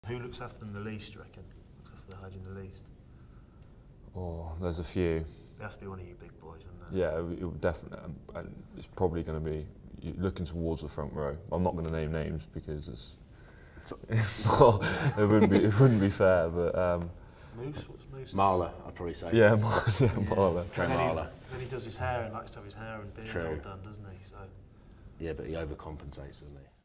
Who looks after them the least, do you reckon? Looks after the hygiene the least? Oh, there's a few. It has to be one of you big boys, wouldn't it? Yeah, it would definitely, and it's probably going to be looking towards the front row. I'm not going to name names because it's not. It wouldn't be fair, but. Moose, what's Moose? Marla, I'd probably say. Yeah, Marla. Trey Marla. Then he does his hair and likes to have his hair and beard all done, doesn't he? So. Yeah, but he overcompensates, doesn't he?